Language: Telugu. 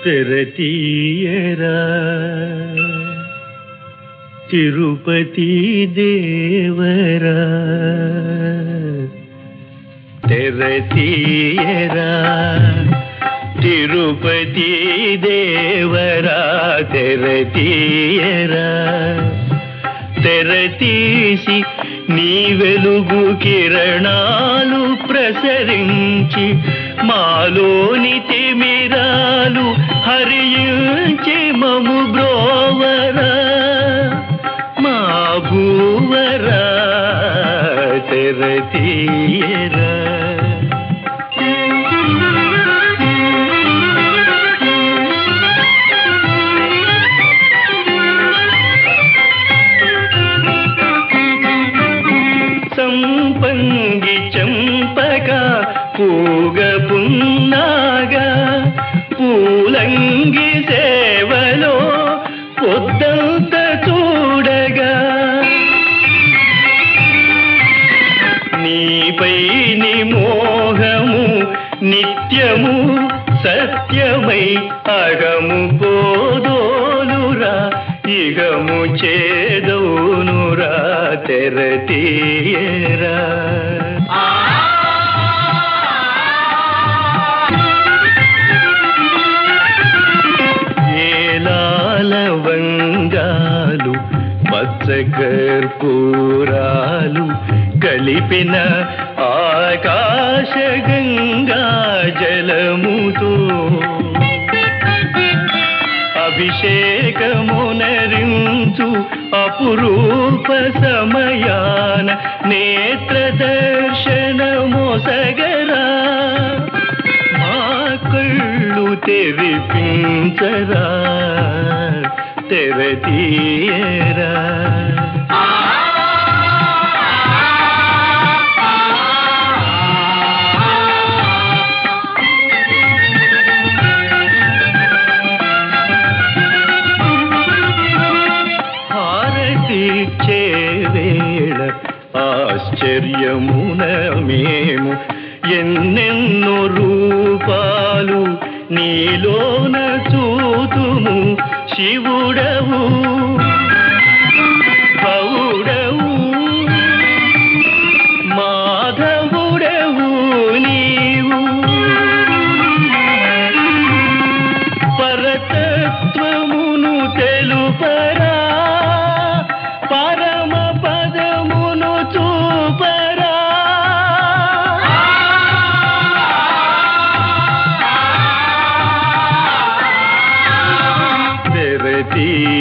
తెరతీయరా తిరుపతి దేవరా తెరతీయరా తిరుపతి దేవరా తెరతీయరా తెరతీసి నీ వెలుగు కిరణాలు ప్రసరించి మాలోని తిమిరాలు హరించి మము బ్రోవరా మా భూవరా తెరతీయరా సంపంగి చంపక పూగ పున్నాగా పూలంగి సేవలో పొద్దంత చూడగా నీపై నిమోహము నిత్యము సత్యమై అగము పోదోలురా ఇగము చేదోనురా తెరతీయరా లవంగాలు పచ్చకర్పూరాలు కలిపిన ఆకాశ గంగా జలముతో అభిషేకమునరించు అపురూప సమయాన నేత్ర దర్శనమొసగరా మా కళ్ళు తెరిపించరా తెరతీయరా హారతిచ్చే వేళ ఆశ్చర్యమున మేము ఎన్నెన్నో రూపాలు నీలోన చూతుము శివుడవు భవుడవు మాధవుడవు నీవు పరతత్వమును తెలుపరా పరమ పదమును చూపరా తెరతీయరా